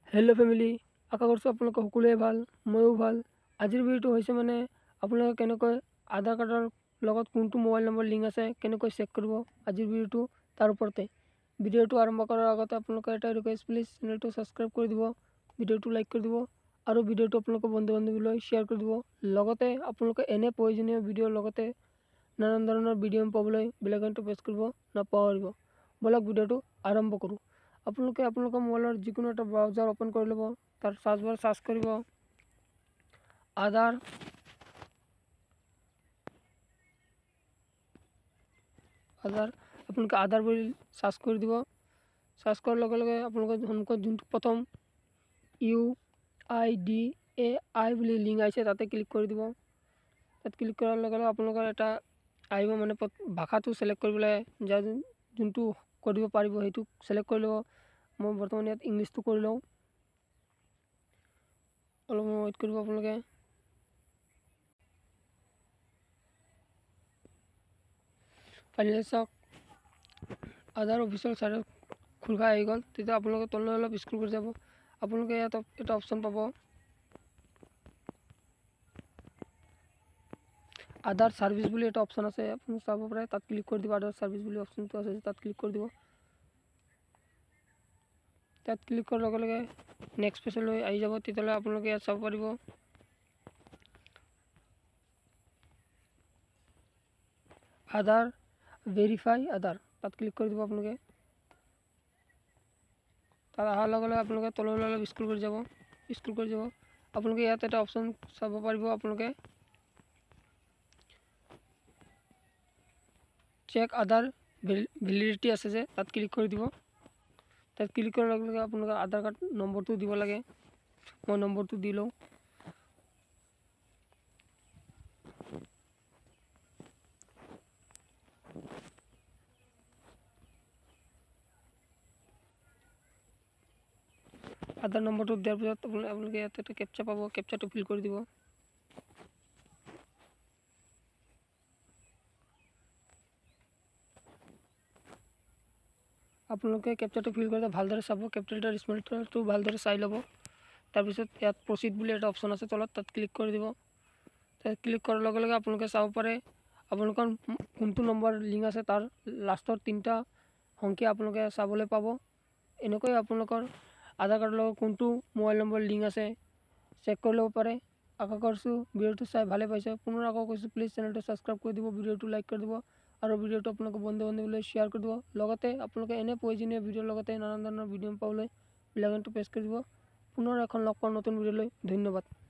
Hello family आशा करছোঁ আপোনালোকে সকলোৱে ভাল ময়ো ভাল। আজিৰ ভিডিঅ'টো হৈছে মানে আপোনালোকে কেনেকৈ আধাৰ কাৰ্ডৰ লগত কোনটো মোবাইল নম্বৰ লিংক আছে কেনেকৈ চেক কৰিব আজিৰ ভিডিঅ'টো তাৰ ওপৰতে। ভিডিঅ'টো আৰম্ভ কৰাৰ আগতে আপোনালোকে এটা ৰিকুৱেষ্ট প্লিজ চেনেলটো ছাবস্ক্ৰাইব কৰি দিব, ভিডিঅ'টো লাইক কৰি দিব আৰু ভিডিঅ'টো আপোনালোকৰ বন্ধু বান্ধৱীলৈ শ্বেয়াৰ কৰি দিব। লগতে আপোনালোকে এনে প্ৰয়োজনীয় ভিডিঅ'ৰ লগতে নানান ধৰণৰ ভিডিঅ' পাবলৈ বেল আইকনটো প্ৰেছ কৰিব নাপাহৰিব। বলক ভিডিঅ'টো আৰম্ভ কৰোঁ। আপোনালোকে আপোনালোকৰ মোবাইলৰ যিকোনো এটা ব্ৰাউজাৰ ওপেন কৰি ল'ব, তাৰ সাৰ্চ বাৰ সাৰ্চ কৰিব আধাৰ আপোনালোকে আধাৰ বুলি সাৰ্চ কৰি দিব। সাৰ্চ কৰাৰ লগে লগে আপোনালোকৰ সন্মুখত যোনটো প্ৰথম UIDAI বুলি লিংক আহিছে তাতে ক্লিক কৰি দিব। তাত ক্লিক কৰাৰ লগে লগে আপোনালোকৰ এটা আহিব মানে ভাষাটো চিলেক্ট কৰিব লাগে, যাৰ যোনটো কৰিব পাৰিব সেইটো চিলেক্ট কৰি ল'ব। মই বৰ্তমান ইয়াত ইংলিছটো কৰি লওঁ, অলপ ৱেইট কৰিব আপোনালোকে। ফাইনেলি চাওক আধাৰ অফিচিয়েল চাইটত খোল খাই আহি গ'ল। তেতিয়া আপোনালোকে তললৈ অলপ স্ক্ৰল কৰি যাব, আপোনালোকে ইয়াত এটা অপশ্যন পাব আধাৰ সাৰ্ভিস বুলি এটা অপশ্যন আছে, আপুনি চাব পাৰে। তাত ক্লিক কৰি দিব, আধাৰ সাৰ্ভিস বুলি অপশ্যনটো আছে তাত ক্লিক কৰি দিব। তাত ক্লিক কৰাৰ লগে লগে নেক্সট পেজলৈ আহি যাব। তেতিয়াহ'লে আপোনালোকে ইয়াত চাব পাৰিব আধাৰ ভেৰিফাই আধাৰ, তাত ক্লিক কৰি দিব আপোনালোকে। তাত অহাৰ লগে লগে আপোনালোকে তললৈ অলপ স্ক্ৰল কৰি যাব, আপোনালোকে ইয়াত এটা অপশ্যন চাব পাৰিব আপোনালোকে চেক আধাৰ ভেলিডিটি আছে যে, তাত ক্লিক কৰি দিব। তাত ক্লিক কৰাৰ লগে লগে আপোনালোকে আধাৰ কাৰ্ড নম্বৰটো দিব লাগে, মই নম্বৰটো দি লওঁ। আধাৰ নম্বৰটো দিয়াৰ পিছত আপোনালোকে ইয়াত এটা কেপচা পাব, কেপচাটো ফিল কৰি দিব। আপোনালোকে কেপচাটো ফিল কৰিলে ভালদৰে চাব, কেপিটেলটাৰ স্মলটাৰটো ভালদৰে চাই ল'ব। তাৰপিছত ইয়াত প্ৰচিড বুলি এটা অপশ্যন আছে তলত, তাত ক্লিক কৰি দিব। তাত ক্লিক কৰাৰ লগে লগে আপোনালোকে চাব পাৰে আপোনালোকৰ কোনটো নম্বৰ লিংক আছে তাৰ লাষ্টৰ 3টা সংখ্যা আপোনালোকে চাবলৈ পাব। এনেকৈ আপোনালোকৰ আধাৰ কাৰ্ডৰ লগত কোনটো মোবাইল নম্বৰ লিংক আছে চেক কৰি ল'ব পাৰে। আশা কৰিছোঁ ভিডিঅ'টো চাই ভালে পাইছে। পুনৰ আকৌ কৈছোঁ প্লিজ চেনেলটো ছাবস্ক্ৰাইব কৰি দিব, ভিডিঅ'টো লাইক কৰি দিব আৰু ভিডিঅ'টো আপোনালোকৰ বন্ধু বান্ধৱীলৈ শ্বেয়াৰ কৰি দিব। লগতে আপোনালোকে এনে প্ৰয়োজনীয় ভিডিঅ'ৰ লগতে নানান ধৰণৰ ভিডিঅ' পাবলৈ বেল আইকনটো প্ৰেছ কৰি দিব। পুনৰ এখন লগ পাম নতুন ভিডিঅ'লৈ। ধন্যবাদ।